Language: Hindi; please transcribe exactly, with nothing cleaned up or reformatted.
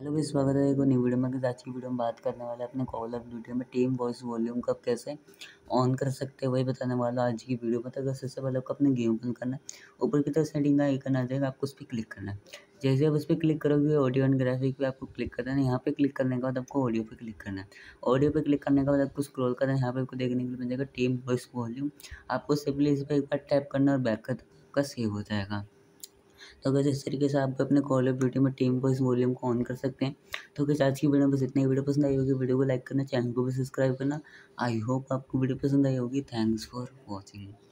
हेलो गाइस, स्वागत है एक और नई वीडियो में। गाइस आज की वीडियो में बात करने वाले हैं अपने कॉल ऑफ ड्यूटी में टीम वॉइस वॉल्यूम को आप कैसे ऑन कर सकते हैं, वही बताने वाला आज की वीडियो में। तो अगर सबसे पहले आपको अपने गेम ओपन करना है, ऊपर की तरफ सेटिंग का आइकन आ जाएगा, आपको उस पर क्लिक करना है। जैसे आप उस पर क्लिक करोगे ऑडियो एंड ग्राफिक पे आपको क्लिक करना है। यहाँ पे क्लिक करने के बाद आपको ऑडियो पे क्लिक करना है। ऑडियो पे क्लिक करने के बाद आपको स्क्रॉल करना है। यहाँ पे आपको देखने के लिए मिल जाएगा टीम वॉइस वॉल्यूम। आपको सिंपली इस पर एक बार टैप करना और बैक कर आपका सेव हो जाएगा। तो अगर इस तरीके से आप अपने कॉल ऑफ ड्यूटी में टीम वॉइस वॉल्यूम को ऑन कर सकते हैं। तो गाइस आज की वीडियो में बस इतना ही। वीडियो पसंद आई होगी वीडियो को लाइक करना, चैनल को भी सब्सक्राइब करना। आई होप आपको वीडियो पसंद आई होगी। Thanks for watching.